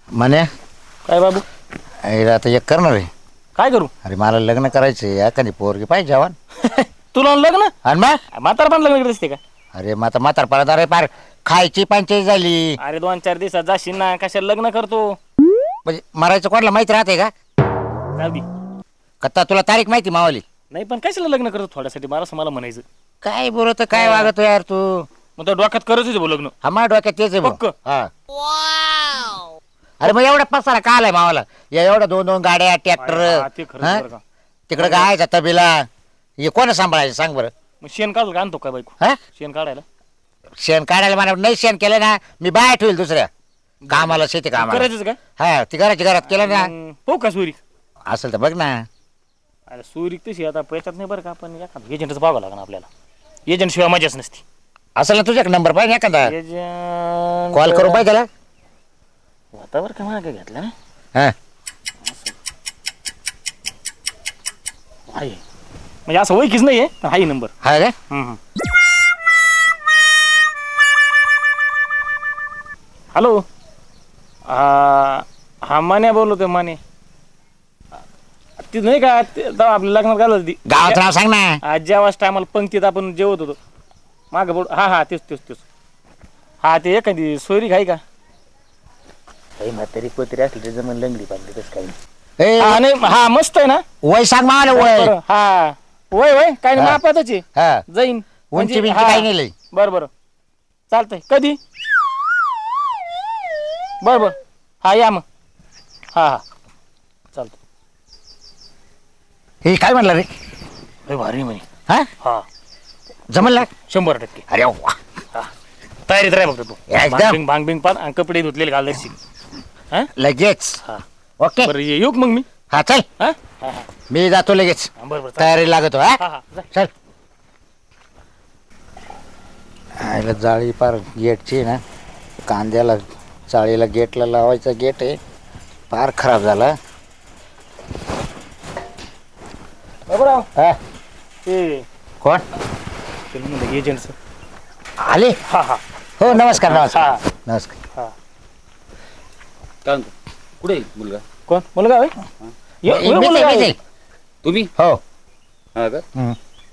म्हणे काय बाबू आता एक करणार आहे. काय करू? अरे मला लग्न करायचंय एखादी पोरगी पाहिजे जवान. तुला लग्न आणि मग म्हातार पण लग्न दिसते का? अरे मग आता म्हातारपणात अरे पार खायची पंचायत झाली. अरे 2-4 दिवसात जाशील ना, कशाला लग्न करतो? म्हणजे मरायचं कोणाला माहिती राहते का? जाऊ दे. कत्ता तुला तारीख माहिती मावली? नाही पण कशाला लग्न करतो थोड्यासाठी मला असं मला म्हणायचं. काय बोलत काय वागतो यार तू? मग त्या डोक्यात करायचं आहे लग्न. हा माझ्या डोक्यात तेच आहे भाऊ. पक्क? हा. अरे मग एवढा पसारा का आलाय मावाला? या एवढ्या 2-2 गाड्या हा, ट्रॅक्टर ते खरंच बरं का. तिकडे गायचा तबेला हे कोण सांभाळायचं सांग बरं? मग शेण काढू का आणतो काय बायको? हा शेण काढायला शेण काढायला मला नाही शेण केलं ना मी बाहेर ठेवेल दुसऱ्या कामाला शेती कामाला. करायचंच काय? हा ती घराची घरात केलं ना हो का सुरी? असेल तर बघ ना. अरे सुरी तशी आता पैशात नाही बरं का, पण एखादा एजंटच बघावं लागणार आपल्याला. एजंट शिवाय मजाच नसती. असेल ना तुझ्याकडे नंबर पाहिजे एखादा एजंट कॉल करून पाहिजे त्याला. वातावर का मागे घेतला ना हा आहे म्हणजे असं ओळखीच नाहीये, हाही नंबर. हा रे हॅलो. हा माने बोलतोय माने. ती नाही का तेव्हा आपल्या लग्नात घालत ती गावात नाव सांग ना. जेवाच टायमाला पंक्तीत आपण जेवत होतो माग बोल. हा तेच तेच तेच. हा ते एखादी सोयरी आहे का? काही म्हातारी कोतरी असली तरी जमन लंगडी पाहिजे तसं काही नाही. ए, हा नाही हा मस्त आहे ना. वय सांग मावाला वय. हा वय वय काय नाही हा. मापातच आहे. हा जाईन उंची बिंची काही नाही लय. बरं बरं चालतंय. कधी? बरं बरं हा या मग. हा चालतं. हे काय म्हणलं रे? अरे भारी म्हणे. हा हा जमल ना? 100%. अरे वा. तयारीत राह बघतो तू. एकदम. भांग बिंग पान आणि कपडे धुतलेले घाल दर्शी. हा लगेच. हा ओके बरं येऊ का मग मी? हा चल हा हा हा मी जातो लगेच. बरं बरं तयारी लागतो. हा हा हा जा. चल. आयला जाळी पार गेटची ना कांद्याला चाळीला गेटला लावायचा गेट आहे फार खराब झाला. बाबूराव हा ते कोण एजंटच. आले? हा हा हो नमस्कार नमस्कार हा नमस्कार. हा काय म्हणतो? कुठे आहे मुलगा? कोण मुलगा होय? मीच आहे, मीच आहे. तुम्ही? हो हा का? हम्म.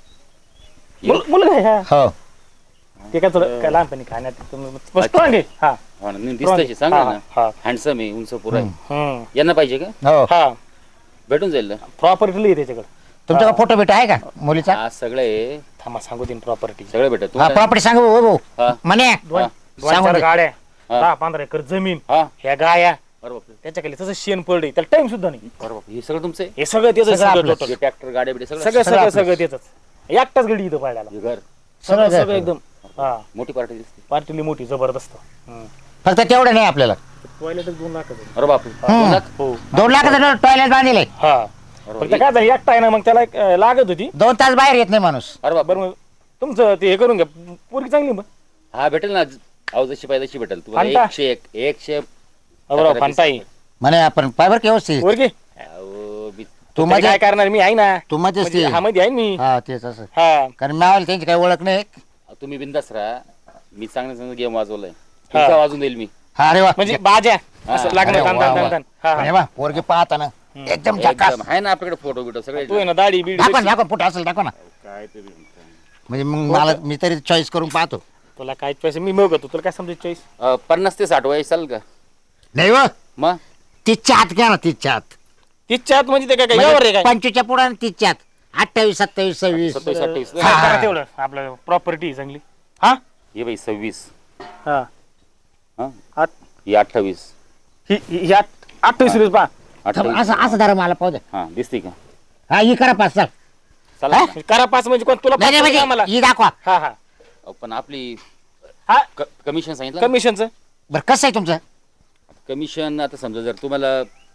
मुलगा आहे हा. हो ते काय थोडं काय लहानपणी खाण्यात स्ट्रॉंग आहे. हा हा ना, नाही दिसतंय सांगा हा, ना. हा. हँडसम आहे, उंच पुरा आहे. हम्म. यांना पाहिजे का? हो हा भेटून जाईल ना? प्रॉपर्टी लिहि त्याच्याकडे. तुमच्याकडे फोटो बिटो आहे का मुलीचा? हा सगळे थांबा सांगू दिन प्रॉपर्टी. सगळे भेटत. हा प्रॉपर्टी सांगू भाऊ हा. म्हणे दोन सांगून 4 दे. गाड्या, हा. 10-15 एकर जमीन, हा ह्या गाया, बरं बापरे. त्याच्याखाली तसं शेण पडले त्याला टाइम सुद्धा नाही. बरं बापरे. हे सगळं तुमचं आहे? हे सगळं त्याचं सगळं सगळं आपलं. total. ट्रॅक्टर गाड्या बिड्या सगळं? सगळं सगळं सगळं आपलं. सगळं त्याच. एकटाच गडी इथं पाडायला. हे घर सगळं सगळं सगळं एकदम. हा मोठी पार्टी दिसते. पार्टीली मोठी जबरदस्त. फक्त तेवढं नाही आपल्याला. टॉयलेटच 2 लाख. अरे बापरे. हम्म. 2 लाख? हो 2 लाखाचं टॉयलेट बांधले. हा अरे फक्त बापरे. काय झालं एकटा आहे ना, मग त्याला एक, लागत होती. 2 तास बाहेर येत नाही माणूस. अरे बापरे. बरं मग तुमचं ते हे करून घ्या. पोरगी चांगली मग. हा भेटेल ना. अहो जशी पाहिजे तशी भेटेल तुम्हाला. फांटा? 101 बरोबर फांताई म्हणे आपण पायबर की व्यवस्थित पोरगी. अहो तू तरी माझ्या काय करणार मी आहे ना. तू मध्येच म्हणजे ते हा मध्ये आहे ना मी. हा तेच असं हा कारण मावाला त्यांची काही ओळख नाही. तुम्ही बिंदास राहा. मी चांगलं गेम वाजवलाय. तुमचा वाजून देईल मी. हा अरे वा म्हणजे बाज्या हा. असं लागणार. अरे तान वा, तान वा. तान तान. हा म्हणे हा बा पोरगी पाहता ना एकदम झकास. एकदम आहे ना आपल्याकडे फोटो बिटो सगळे. तू आहे ना दाढी बिडी दाखवा कशी. दाखवा फोटो असेल दाखवा ना. काय ते म्हणजे मग मला मी तरी चॉईस करून पाहतो. तुला काय चॉईस मी बघतो. तुला काय समजायची चॉईस? 50 ते 60 वय चालेल का? नाही व मग 30च्या आत घ्या ना 30च्या आत. 30च्या आत म्हणजे ते काय यावर आहे काय? 25च्या पुढे 30च्या आत 28 27 26. 27 28 हा. करा तेवढं आपलं प्रॉपर्टी चांगली. हा हे बाई 26 हा हा आत- ही 28 ही 28 पा. थांब, 28 असं असं धरा मला पाहू द्या. हा दिसते का? हा ही करा पाच चल. चला हा? करा 5 म्हणजे कोण तुला नाही नाही, पाच मला. म्हणजे ही दाखवा. हा हा पण आपली हा कमिशन सांगितलं कमिशनचं. बरं कसं आहे तुमचं? कमिशन आता समजा जर तुम्हाला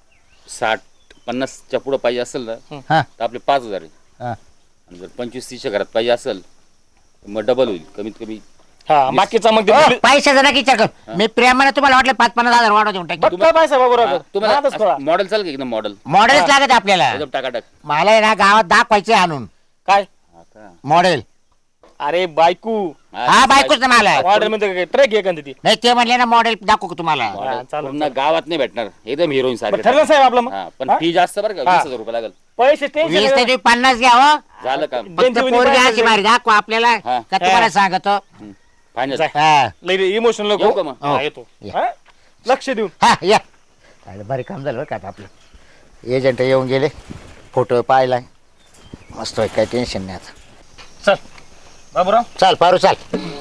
60-50च्या पुढे पाहिजे असेल ना हा तर आपले 5000 आहे. हा आणि जर 25-30च्या घरात पाहिजे असेल तर मग डबल होईल कमीत कमी. हा बाकीचा मग हो, पैशाचा नक्की विचार कर. मी प्रेमाने तुम्हाला वाटलं 5-50 हजार वाढव देऊन टाकी. काय पैसा बाबू हा, राव तुम्हाला मॉडेल चालेल का एकदम मॉडेल मॉडेलच लागत आहे आपल्याला. एकदम टाकाटाक. मला आहे ना गावात दाखवायचे आणून काय हा का? मॉडेल. अरे बायकू हा बायकोच ना मला ऑर्डर मध्ये ट्रक आहे का ती नाही ते म्हणले ना मॉडेल दाखवू का तुम्हाला पूर्ण गावात नाही भेटणार एकदम हिरोईन ठरलं सारखं साहेब आपलं मग हा, पण फी जास्त बरं का 20,000 रुपये लागेल पैसे 20 टेन्शन ते 50 घ्या हो झालं काम फक्त पोरगी अशी मारी दाखवा आपल्याला हा. का तुम्हाला सांगतो फायनल हा इमोशनल येऊ का मग? हो. येतो या. हा? लक्ष देऊन हा या अरे भारी काम झालं बरं का आता आपलं एजंट येऊन गेले फोटो पाहिलाय मस्त आहे, काय टेन्शन नाही आता चल बाबूराव चाल पारू चाल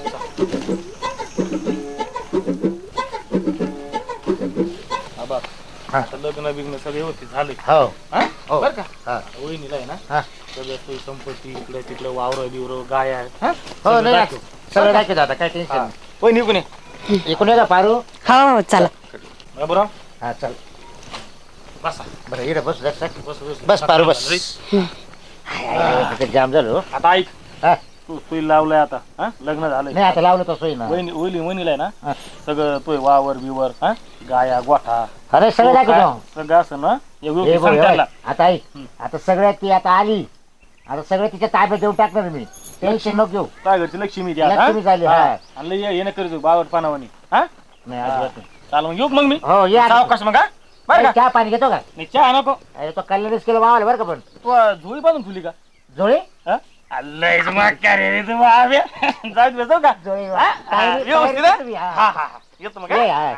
बाबा हा. आता लग्न बिग्न सगळे होते झाले हो हा? हो. बरं का हा. वहिनीला आहे ना हा सगळं सोयी संपत्ती इकडे तिकडे वावर बिवर गाय आहे हा? हो सगळं नाही दाखव. सगळं दाखवत आता काय टेन्शन हा. नाही वहिनी कोणी इकडून ये का पारू हो चला बाबूराव हा चल बसा बरं इकडे बस बस बस बस पारू बस तिथे जाम झालो आता ऐक हा तू सुई लावलाय आता हा लग्न झालंय नाही आता लावलं तर सोयी ना वहिनीला आहे ना हा. सगळं तोय वावर बिवर हा गाया गोठा अरे सगळं दाखवतो सगळं असं ना हे बघ, हे बघ. आता ऐक आता सगळ्यात ती आता आली आता सगळं तिच्या ताब्यात देऊन टाकणार मी टेन्शन नको घेऊ टायगरची लक्ष्मी ती आता, लक्ष्मी झाली, हा? हा. आणि लय येणं करतो बावर पानावानी हा नाही अजिबात नाही चाल मग येऊ का मग मी हो या सावकाश मग हा बरं का चहा पाणी घेतो का नाही चहा नको अरे तो कल्याणच केलं मावाला बरं का पण तू झोळी बांधून ठेवली का जोळे हा? लयच मग काय रे तू बाब्या. जाऊ दे, जाऊ का जोळे हा? हा, व्यवस्थित हा? हा. हा, हा, हा. येतो मग ये, हा? हा.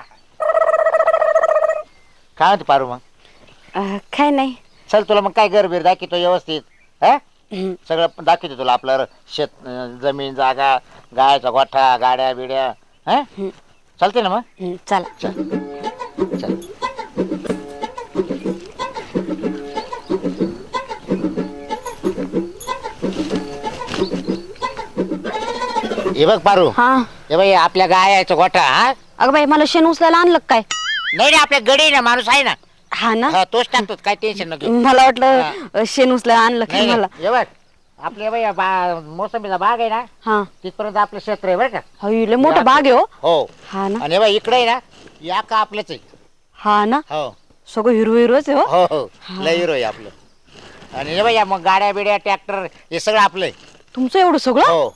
काय म्हणते पारू मग काय नाही चल तुला मग काय घर बीर दाखवतो व्यवस्थित हा हम्म. सगळं दाखवतो तुला आपलं शेत जमीन जागा गायचा गोठा गाड्या बिड्या हा चालते ना मग चला चल हे बघ पारू हा हे बाई आपल्या गायचा गोठा हा अगं बाई मला शेण उचलायला आणलं का काय नाही ना आपल्या गडी ना माणूस आहे ना हा ना हा तोच टाकतो काय टेन्शन नको मला वाटलं शेण उचलायला आणलं काय नाही मला हे बघ आपल्या बाई मोसंबीचा बाग आहे ना हा तिथपर्यंत आपलं क्षेत्र आहे बरं का हवी लय मोठा बाग आहे हो हो हा ना आणि हे बघ इकडे आहे ना या का आपलंच आहे हा ना हो सगळं हिरो हिरोच आहे हो हो हो लय हिरो आहे आपलं आणि हे बघ या मग गाड्या बिड्या ट्रॅक्टर हे सगळं आपलं आहे तुमचं एवढं सगळं हो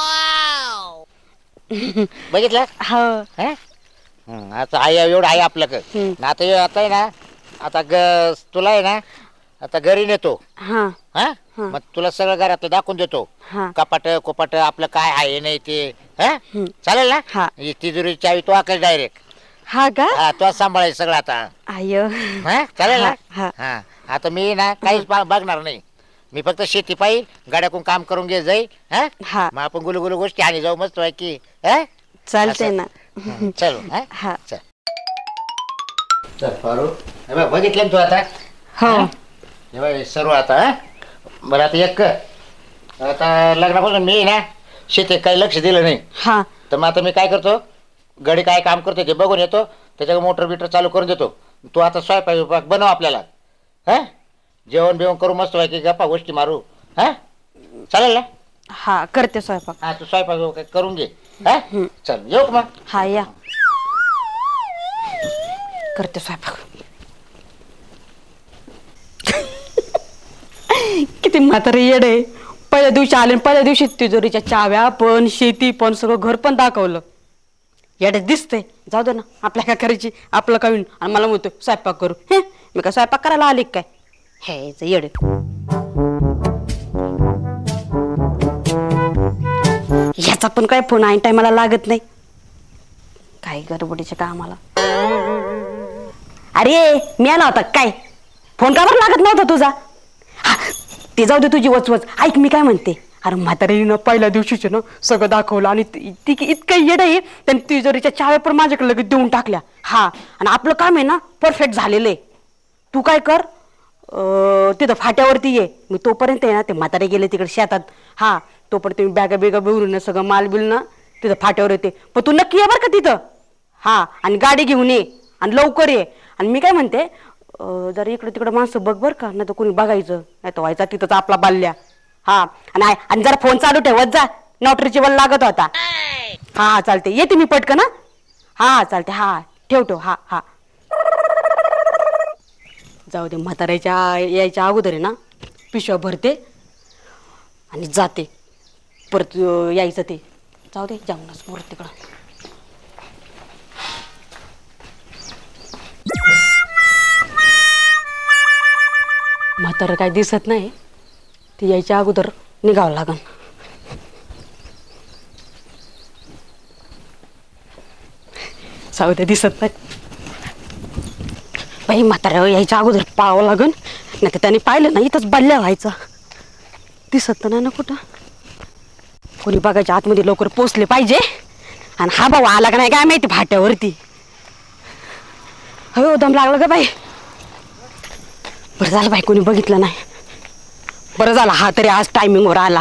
बघितलं हा हा? आता आहे एवढं आहे आपलं हम्म. आता आहे ना आता तुला आहे ना आता घरी नेतो हा हा हा. मग तुला सगळं घरात दाखवून देतो हा कपाट कोपाट आपलं काय आहे नाही ते हा हम्म. चालेल ना हा. ही तिजोरी चावी तो आकाश डायरेक्ट हा का हा तो सांभाळायचं सगळं आता आय हा चालेल ना हा हा आता मी ना काहीच बघणार नाही मी फक्त शेती पाहिजे गाड्याकून काम करून घे जाई हा हा मग आपण गुलू गुलू गोष्टी आणि जाऊ मस्त की हा चालते असं. ना चल हा हा चल चल पारू हे बघ बघितलं ना तू आता हो हे बघ सर्व आता हा बरं आता एक कर आता लग्नापासून मी ना शेतीत काही लक्ष दिलं नाही हा तर मग आता मी काय करतो गडी काय काम करतो ते बघून येतो त्याच्यावर मोटर बिटर चालू करून देतो तू आता स्वयंपाक बनव आपल्याला हा जेवण बिवण करू मस्त व्हायची गप्पा गोष्टी मारू हा चालेल ना हा करते स्वयंपाक हा तू स्वयंपाक करून घे हा चल येऊ का मग हा या करते स्वयंपाक किती म्हातारे येड आहे पहिल्या दिवशी आले आणि पहिल्या दिवशी तिजोरीच्या चाव्या पण शेती पण सगळं घर पण दाखवलं येडे दिसतंय जाऊ दे ना आपल्या काय करायची आपलं काय होईन आणि मला म्हणतो स्वयंपाक करू हे मी काय स्वयंपाक करायला आले काय हे येडे ह्याचा पण काय फोन ऐन टायमाला लागत नाही काय गडबडीच्या कामाला अरे मी आला होता काय फोन का बरं लागत नव्हता तुझा हा ते जाऊ दे तुझी वचवच ऐक मी काय म्हणते अरे म्हातारीनं पहिल्या दिवशीच ना सगळं दाखवलं आणि ती इतकं येड आहे त्यांनी तिजोरीच्या चाव्या पण माझ्याकडे लगेच देऊन टाकल्या हा आणि आपलं काम आहे ना परफेक्ट झालेलं आहे तू काय कर तिथं फाट्यावरती ये मी तोपर्यंत आहे ना ते म्हातारे गेले तिकडे शेतात हा तोपर्यंत मी बॅगा बिगा बिवरून सगळं माल बिल ना तिथं फाट्यावर येते पण तू नक्की ये बरं का तिथं हा आणि गाडी घेऊन ये आणि लवकर ये आणि मी काय म्हणते जर इकडे तिकडे माणसं बघ बरं का नाही तर कोणी बघायचं नाही तर व्हायचा तिथंच आपला बाल्ल्या हा आणि जरा फोन चालू ठेवत जा नॉटरीची वल लागत होता हा चालते येते मी पटकन हा चालते हा ठेवतो हा हा जाऊ दे म्हाताऱ्याच्या यायच्या अगोदर आहे ना पिशव्या भरते आणि जाते परत यायचं ते जाऊ दे जाऊनच मोर तिकडं. म्हातारं काही दिसत नाही, ती यायच्या अगोदर निघावं लागन. जाऊ दे दिसत नाही बाई, म्हाताऱ्या यायच्या अगोदर पाहावं लागन, नाही तर त्यांनी पाहिलं ना इथंच बल्ल्या व्हायचा. दिसत तर नाही ना कुठं, कोणी बघायच्या आतमध्ये लवकर पोचले पाहिजे. आणि हा भाऊ आला का नाही काय माहिती फाट्यावरती. हो दम लागलं का बाई. बरं झालं बाई कोणी बघितलं नाही, बरं झालं हा तरी आज टायमिंगवर आला.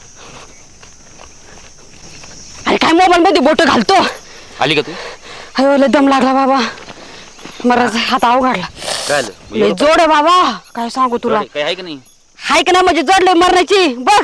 अरे काय मोबाईल मध्ये बोट घालतो. आली का तू? हो लय दम लागला बाबा, मला हात अवघडला. काय लय जोड आहे बाबा, काय सांगू तुला. काय आहे का नाही? हाय का ना म्हणजे जोडले मरण्याची बघ.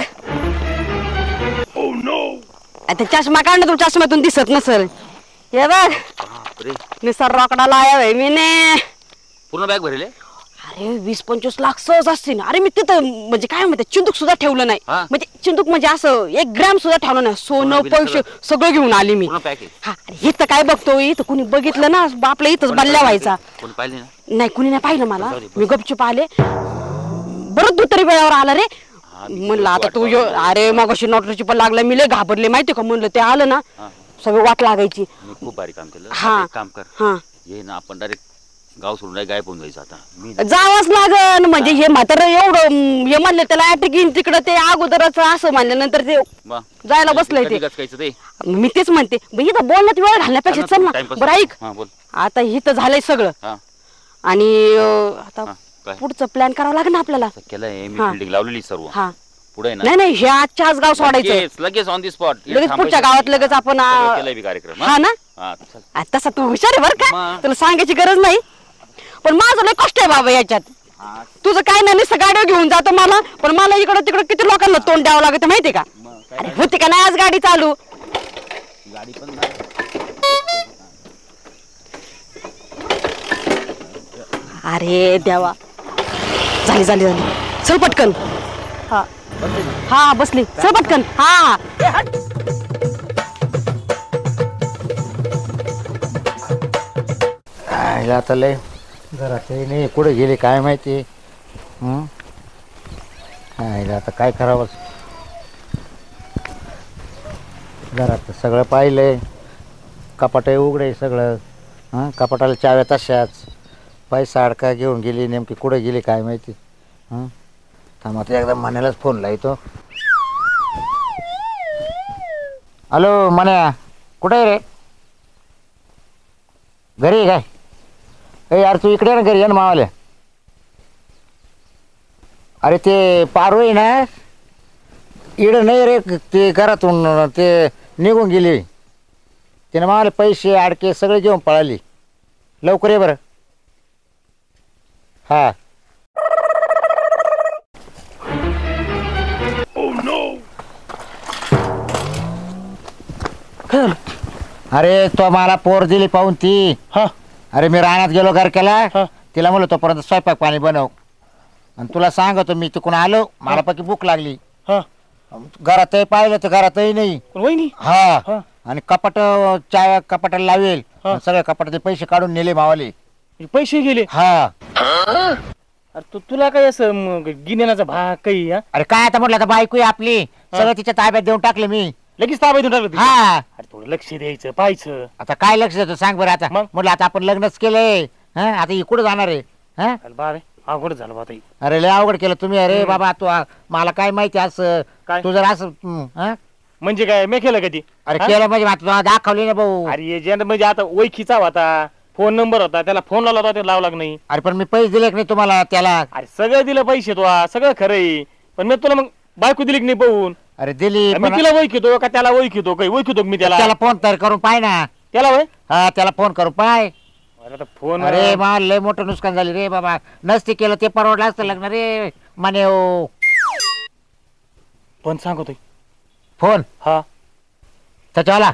आता चष्मा काढ ना, तुला चष्म्यातून दिसत नसल. हे बघ बापरे, निसर रोकडा लाया मी ने. पूर्ण बॅग भरले? अरे 20-25 लाख सहज असतील. अरे मी तिथं म्हणजे काय म्हणते चिंदूक सुद्धा ठेवलं नाही. हा. म्हणजे चिंदूक म्हणजे असं 1 ग्रॅम सुद्धा ठेवलं नाही. सोनं बिनं पैसे सगळं घेऊन आली मी. पूर्ण पॅक आहे? हा अरे इथं काय बघतो, इथं कुणी बघितलं ना आपल्या इथंच बल्ल्या व्हायचा. कोणी पाहिले ना? नाही कुणी नाही पाहिलं मला, जाऊ दे, बस. मी गपचूप आले. बरं तू तरी वेळावर आला रे. म्हणलं आता तू अरे मग अशी नोटरीची पण लागला, मी लय घाबरले माहिती का. म्हणलं ते आलं ना सगळं वाट लागायची. मी खूप भारी काम केलं. हा. आता एक काम कर, हा ये ना आपण डायरेक्ट गाव सोडून गायब होऊन जायचं आता. मी जावंच लागन. म्हणजे हे म्हातारं एवढं हे म्हणलं त्याला अटॅक येईन तिकडं, ते अगोदरच असं म्हणल्यानंतर ते वा. जायला बसलंय कधी ते. गचकायचं ते? मी तेच म्हणते इथं बोलण्यात वेळ घालण्यापेक्षा चल ना. टाइमपास. बरं ऐक, हा बोल. आता इथं झालंय सगळं हा आणि आता हा काय पुढचं प्लॅन करावं लागेल ना आपल्याला. केलंय मी, हा. बिल्डिंग लावलेली सर्व. हा पुढे ना नाही नाही हे आजच्या आज गाव सोडायचं. लगेच ऑन दी स्पॉट. लगेच पुढच्या गावात लगेच आपण केलंय बी कार्यक्रम. हा ना. हा चल. तसा तू हुशार आहे बरं का, मग. तुला सांगायची गरज नाही. पण माझं लय कष्ट आहे बाबा याच्यात. तुझं काय नाही नुसतं गाडी घेऊन जातो मला, पण मला इकडं तिकडं किती लोकांना तोंड द्यावं लागतं माहितीये का. अरे होती का नाही आज गाडी चालू. गाडी पण अरे देवा, झाली झाली झाली. चल पटकन. हा हा बसली, चल पटकन. हा आता लय घरात नाही, कुठे गेले काय माहिती. आता काय करावं. घरात सगळं पाहिलंय, कपाट उघडे सगळं. कपाटाला चाव्या तशाच, पैसा अडका घेऊन गेली, नेमकी कुठे गेली काय माहिती. थांबा आता एकदा मण्यालाच फोन लावतो. हॅलो मन्या, कुठे आहे रे? घरी आहे काय? ए यार तू इकडे ना, घरी ये ना मावाल्या. अरे ते पारू आहे ना, इकडं नाही रे, ते घरातून ते निघून गेली. तिने मावाले पैसे अडके सगळे घेऊन पळाली. लवकर ये बरं. हा अरे तो मला पोर दिली पाहून ती. अरे मी रानात गेलो घर केला, तिला म्हणलो तोपर्यंत स्वयंपाक पाणी बनव. आणि तुला सांगतो मी तिकडून आलो, मला पक्की भूक लागली. घरातही पाहिलं तर घरातही नाही. वहिनी हा आणि कपाट चाव्या कपाटाला लावेल, सगळ्या कपाटाचे पैसे काढून नेले मावाले. पैसे गेले. हा अरे तुला काय असं गिन्याचा भाग काही? अरे काय आता म्हटलं, आता बायको आहे आपली, सगळं तिच्या ताब्यात देऊन टाकले मी. लगेच ताब्यातून टाकलं. हा अरे थोडं लक्ष द्यायचं, पाहायचं. आता काय लक्ष देतो सांग बरं. आता म्हटलं आता आपण लग्नच केलंय, आता ही कुठं जाणार आहे? बाबा अवघड झालं बाबा. अरे लय अवघड केलं तुम्ही. अरे बाबा तू मला काय माहिती असं काय? तू जर असं म्हणजे काय मी केलं कधी? अरे केलं म्हणजे आता तुला दाखवली ना भाऊ. अरे एजंट म्हणजे आता ओळखीचा होता, फोन नंबर होता, त्याला फोन लावला होता, ते लावला नाही. अरे पण मी पैसे दिले की नाही तुम्हाला त्याला? अरे सगळं दिलं पैसे तो, सगळं खरंय. पण मी तुला मग बायको दिली की नाही पाहून? अरे दिली मी तिला ओळखितो का त्याला ओळखितो? काही ओळखितो मी त्याला? त्याला फोन तर करून पाय ना. त्याला वय हा त्याला फोन करून पाय. अरे फोन. अरे मला लय मोठं नुकसान झाली रे बाबा. नसते केलं ते परवडलं असतं लग्न रे म्हणे. ओ पण सांगतोय फोन हा त्याच्यावाला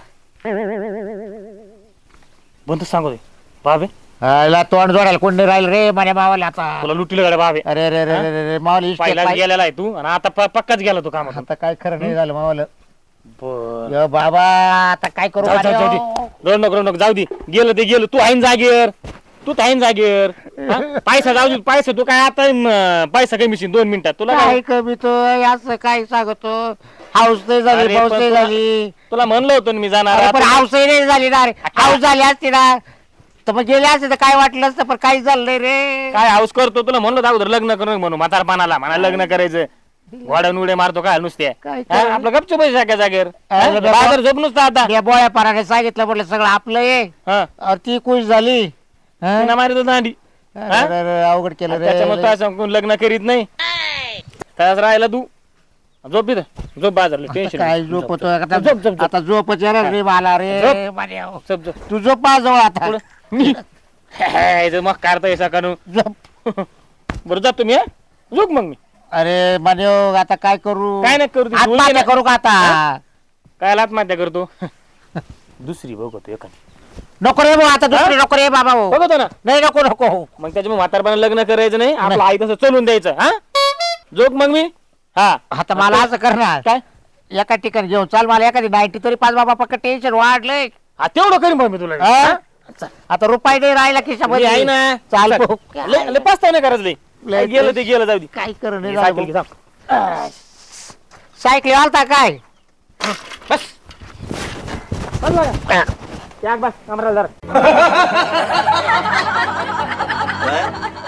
बंद सांगतोय बाबे. तोंड जोडायला कोण नाही राहिलं रे म्हणे मावाला आता. तुला लुटील गाड्या बाबे. अरे रे मावाला पहिला गेलेला आहे तू आणि आता पक्काच गेला तू कामात. आता काय खरं नाही झालं मावाला. बर यो बाबा आता काय करू जाऊ जाऊ मान्यो? रड नको जाऊ दे गेलं ते गेलं तू आहे ना जागेवर तू आहे ना जागेवर हा? पैसा जाऊ दे पैसा तू काय आता पैसा कमी 2 मिनिटात तुला काय काय कमी तो असं काय सांगतो हाऊस नाही झाली अरे, पाऊस पण नाही तुला- झाली तुला म्हणलं होतं ना मी जाणार अरे, पण आता. हाऊसही नाही झाली ना रे हाऊस झाली असती ना तर मग गेले असते तर काय वाटलं असतं पण काही झालं नाही रे काय हाऊस करतो तुला म्हणलं अगोदर लग्न करू म्हणून म्हातारपणाला म्हणा लग्न करायचं घोड्या नुडे मारतो काय नुसते काय हा? आपलं गपचूप पैसे जाग्या जागेवर अरे, बाबा. बाजार झोप नुसतं आता या बोळ्या पाराने सांगितलं म्हटलं सगळं आपलं आहे हा अरे ती खुश झाली हं? तिनं मारित होता अंडी अरे, अरे, अरे, अवघड केलं त्याच्यामुळे रे तो असं कोण लग्न करीत नाही त्याच राहिला तू झोप इथं झोप बाजारला टेन्शन काय झोप होतो आता झोप, झोप, झोप. आता झोपच येणार रे मला रे झोप. मान्याव. झोप झोप तू झोप माझ्याजवळ आता पुढं. मी हे, मग काढता सकाळून झोप बरं जात तुम्ही हा? झोप मग मी अरे मान्यो आता काय करू काय नाही करू ती आत्महत्या बोलली ना. करू का आता काय आत्महत्या करतो दुसरी बघतो एखादी नको रे भाऊ आता दुसरी नको रे बाबा भाऊ बघतो ना नाही नको नको मग त्याच्यामुळे म्हातारपणा लग्न करायचं नाही आपलं आई तसं चलून द्यायचं हा झोप मग मी हा आता मला असं करणार काय एका ठिकाणी घेऊन चाल मला एखादी 90 तरी पाच बाबा पक्क टेन्शन वाढलंय हा तेवढं करीन भाऊ मी तुला हा? आता रुपये नाही राहिला मी खिशामध्ये आहे ना चाल चल. भाऊ. लय पाच नाही करायचं लय. लय गेलं ते गेलं जाऊ दे काय कर सायकल घे, थांब. सायकली आलता काय बस बस बघा त्याग बस कमरा जरा